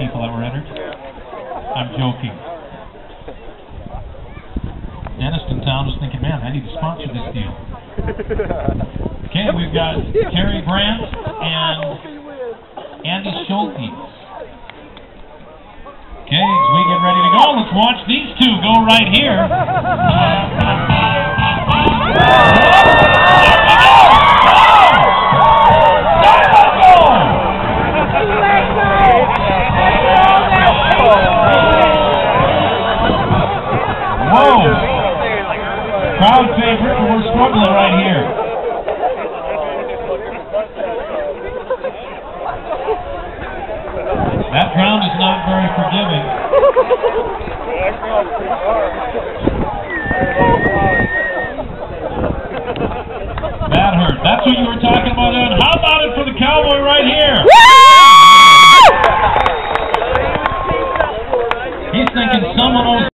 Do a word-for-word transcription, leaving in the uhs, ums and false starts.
people that were entered. I'm joking. Dennistontown was thinking, man, I need to sponsor this deal. Okay, we've got Terry Brandt and Andy Schulte. Okay, as we get ready to go, let's watch these two go right here. Whoa! Crowd favorite, but we're struggling right here. That ground is not very forgiving. That hurt. That's what you were talking about, Ed. How about it for the cowboy right here? He's thinking someone owes